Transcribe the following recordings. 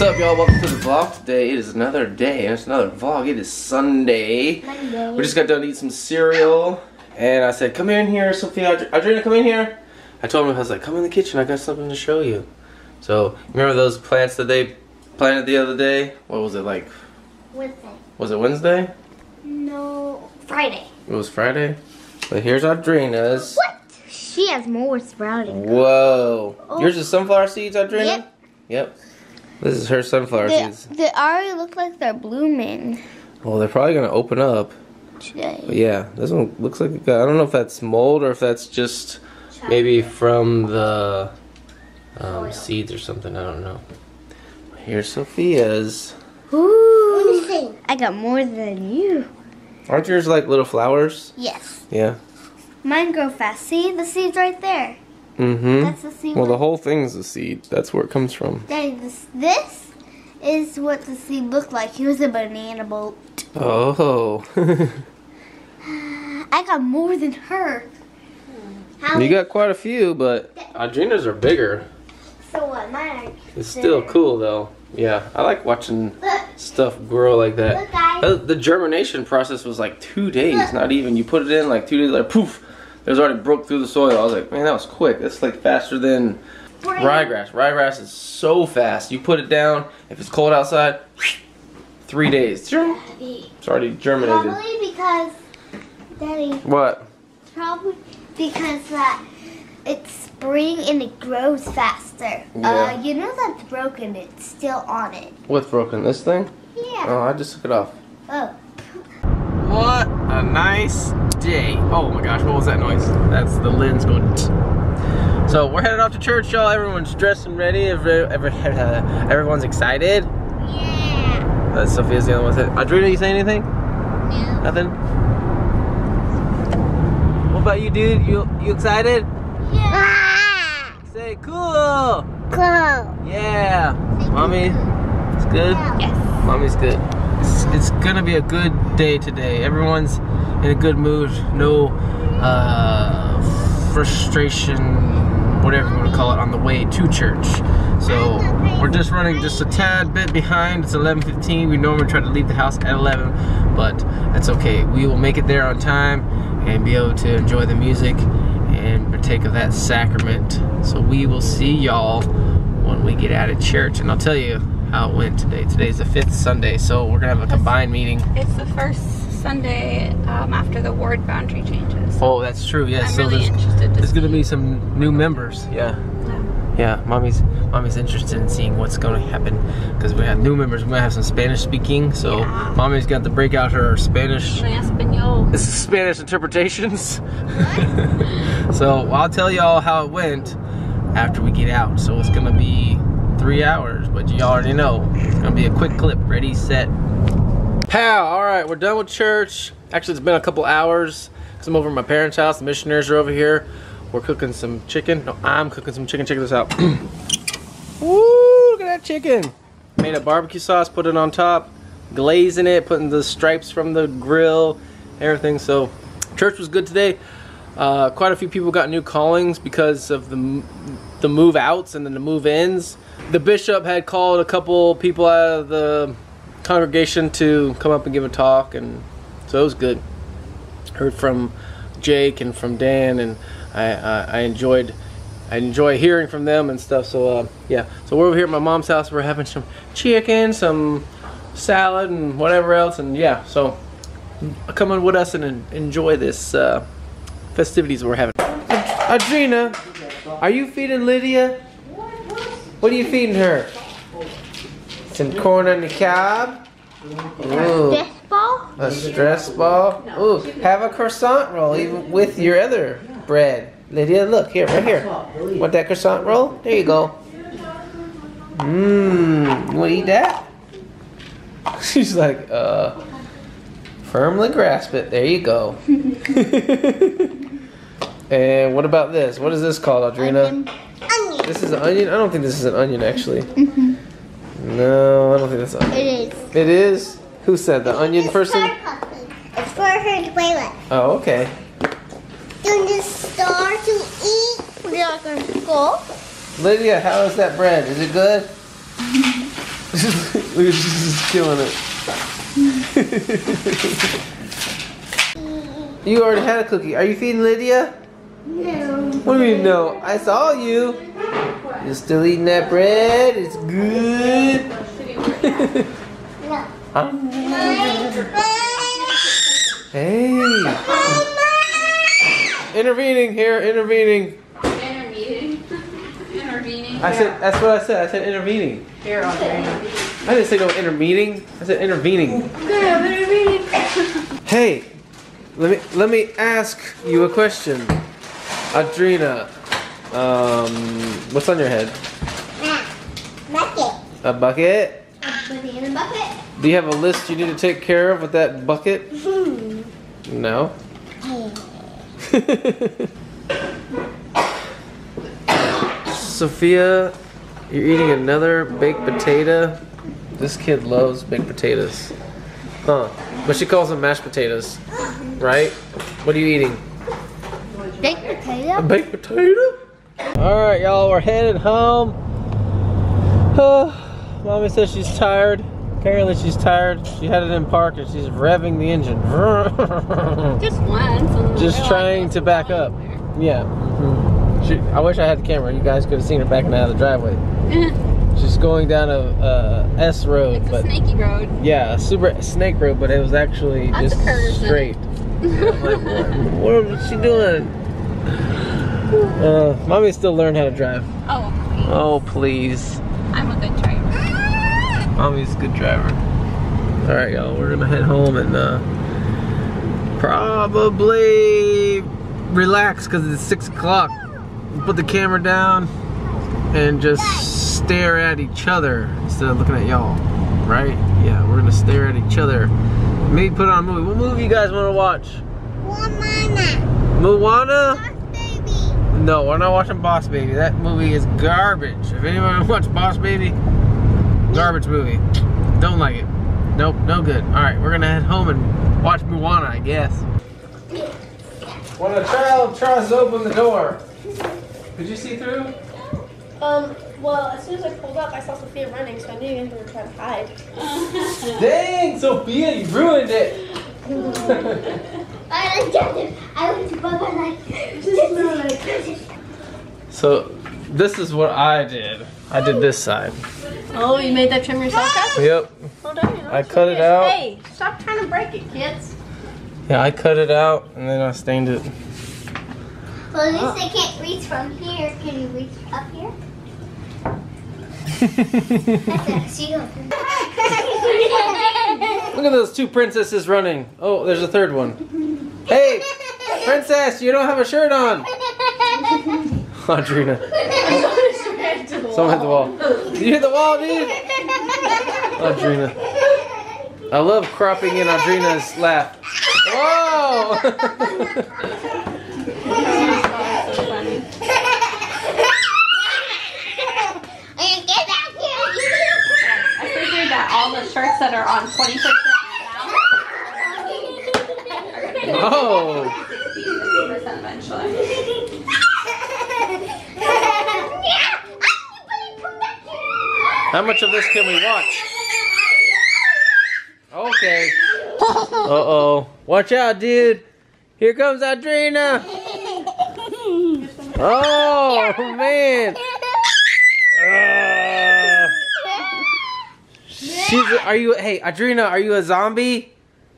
What's up, y'all? Welcome to the vlog. Today it is another day, and it's another vlog. It is Sunday. We just got done eating some cereal, and I said, "Come in here, Sophia. Adrina, come in here." I told him, I was like, "Come in the kitchen. I got something to show you." So remember those plants that they planted the other day? What was it like? Wednesday. Was it Wednesday? No, Friday. It was Friday. But here's Adrina's. What? She has more sprouting. Whoa. Oh. Yours is sunflower seeds, Adrina? Yep. Yep. This is her sunflower seeds. They already look like they're blooming. Well, they're probably gonna open up. Today. But yeah, this one looks like it got, I don't know if that's mold or if that's just maybe from the seeds or something. I don't know. Here's Sophia's. Ooh. I got more than you. Aren't yours like little flowers? Yes. Yeah. Mine grow fast. See the seeds right there. Mm-hmm. That's the seed. Well, the whole thing's a seed. That's where it comes from. Daddy, this is what the seed looked like. Here's a banana boat. Oh. I got more than her. You got quite a few, but Adrina's are bigger. So what? Mine are It's still cool though. Yeah, I like watching stuff grow like that. Look, guys. The germination process was like 2 days, not even. You put it in like 2 days, like poof, it was already broke through the soil. I was like, man, that was quick. That's like faster than ryegrass. Ryegrass is so fast. You put it down, if it's cold outside, 3 days. It's already germinated. Probably because, Daddy, What? probably because it's spring and it grows faster. Yeah. You know that's broken. It's still on it. What's broken? This thing? Yeah. Oh, I just took it off. Oh. What a nice day. Oh my gosh, what was that noise? That's the lens going. So we're headed off to church, y'all. Everyone's dressed and ready. Everyone's excited. Yeah. Sophia's the only one with it. Adrina, you say anything? No. Nothing? What about you, dude? You excited? Yeah. Say cool. Cool. Yeah. Mommy, it's good? Yes. Mommy's good. It's gonna be a good day today. Everyone's in a good mood. No frustration, whatever you want to call it, on the way to church. So we're just running just a tad bit behind. It's 11:15. We normally try to leave the house at 11, but that's okay. We will make it there on time and be able to enjoy the music and partake of that sacrament. So we will see y'all when we get out of church, and I'll tell you how it went today. Today's the 5th Sunday, so we're gonna have a combined meeting. It's the first Sunday after the ward boundary changes. Oh, that's true. Yes. I'm So really interested to there's gonna see. be some new members. Yeah. Yeah. Mommy's interested in seeing what's gonna happen because we have new members. We might have some Spanish speaking. So Yeah. Mommy's got to break out her Spanish. Espanol. This is Spanish interpretations. So I'll tell y'all how it went after we get out. So it's gonna be 3 hours, but you already know it's gonna be a quick clip. Ready, set, pow. All right, we're done with church. Actually, it's been a couple hours because I'm over at my parents' house. The missionaries are over here. We're cooking some chicken. No, I'm cooking some chicken. Check this out. Woo, look at that chicken. Made a barbecue sauce, put it on top, glazing it, putting the stripes from the grill, everything. So church was good today. Quite a few people got new callings because of the move outs and then the move ins. The bishop had called a couple people out of the congregation to come up and give a talk, and so it was good. Heard from Jake and from Dan, and I enjoy hearing from them and stuff. So yeah, so we're over here at my mom's house. We're having some chicken, some salad, and whatever else, and yeah, so come on with us and enjoy this festivities we're having. Adrina, are you feeding Lydia? What are you feeding her? Some corn on the cob. Ooh, This ball? a stress ball. Ooh, have a croissant roll even with your other bread. Lydia, look here, right here. Want that croissant roll? There you go. Mmm, you want to eat that? She's like, firmly grasp it. There you go. And what about this? What is this called, Adrina? Onion. This is an onion? I don't think this is an onion, actually. No, I don't think that's an onion. It is. It is? Who said the onion person? It's for her to play with. Oh, okay. Don't just start to eat. Would you like to go? Lydia, how is that bread? Is it good? Look at she's killing it. You already had a cookie. Are you feeding Lydia? No. What do you mean no? I saw you. You're still eating that bread? It's good. No. Hey. Intervening here, intervening. Intervening. I said, that's what I said. I said intervening. Here, Audrina. I didn't say no intermeeting. I said intervening. Hey, let me ask you a question, Audrina. What's on your head? Bucket. A bucket? Put it in a bucket. Do you have a list you need to take care of with that bucket? No. Sophia, you're eating another baked potato. This kid loves baked potatoes. Huh. But she calls them mashed potatoes. Right? What are you eating? Baked potato. A baked potato? Alright, y'all, we're headed home. Mommy says she's tired. Apparently she's tired. She had it in park and she's revving the engine. Just once. Just trying to back up. Yeah. I wish I had the camera. You guys could have seen her backing out of the driveway. She's going down a S road. It's a snaky road. Yeah, a super snake road, but it was actually Lots just of curves in it. straight. I'm like, what is she doing? Mommy's still learning how to drive. Oh, please. Oh, please. I'm a good driver. Mommy's a good driver. Alright, y'all, we're gonna head home and probably relax because it's 6 o'clock. Put the camera down and just stare at each other instead of looking at y'all. Right? Yeah, we're gonna stare at each other. Maybe put on a movie. What movie you guys want to watch? Moana? Baby. No, we're not watching Boss Baby. That movie is garbage. If anyone watched Boss Baby, garbage movie. Don't like it. Nope, no good. Alright, we're gonna head home and watch Moana, I guess. When a child tries to open the door. Did you see through? Well, as soon as I pulled up, I saw Sophia running, so I knew you guys were trying to hide. Dang, Sophia, you ruined it. I went to Bubba like. So, this is what I did. I did this side. Oh, you made that trim yourself, guys? Yep. Well done. You know, I cut it out. Hey, stop trying to break it, kids. Yeah, I cut it out and then I stained it. Well, at least I can't reach from here. Can you reach up here? That's a shield. Look at those two princesses running. Oh, there's a third one. Hey, princess, you don't have a shirt on. Audrina. Someone hit the wall. Did you hit the wall, dude? Audrina. I love cropping in Audrina's laugh. Whoa! So funny. Get back here! I figured that all the shirts that are on 20% now Oh! are going to be 60% eventually. How much of this can we watch? Okay. Uh-oh. Watch out, dude. Here comes Audrina. Oh, man. Hey, Audrina, are you a zombie?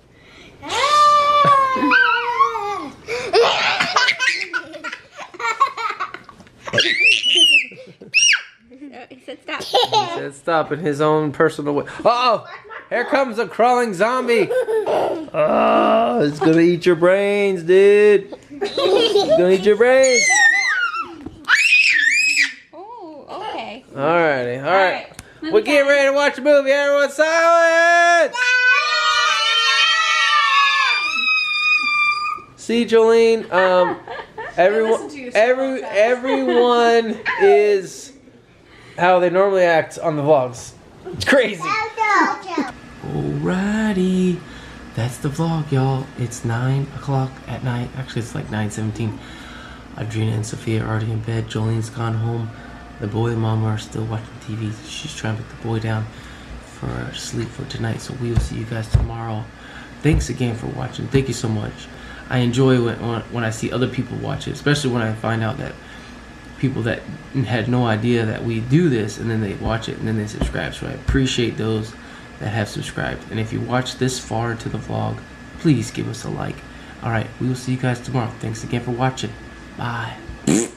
He said stop. He said stop in his own personal way. Uh-oh. Here comes a crawling zombie. Oh, it's gonna eat your brains, dude. It's gonna eat your brains. Oh, okay. Alrighty, alright. We're getting ready to watch a movie. Everyone silence! See, Jolene, everyone is how they normally act on the vlogs. It's crazy. Alrighty, that's the vlog, y'all. It's 9 o'clock at night. Actually, it's like 9:17. Audrina and Sophia are already in bed. Jolene's gone home. The boy and mom are still watching TV. She's trying to put the boy down. for sleep for tonight. So we will see you guys tomorrow. Thanks again for watching. Thank you so much. I enjoy when I see other people watch it, especially when I find out that people that had no idea that we do this, and then they watch it and then they subscribe. So I appreciate those that have subscribed. And if you watch this far into the vlog, please give us a like. All right, we will see you guys tomorrow. Thanks again for watching. Bye.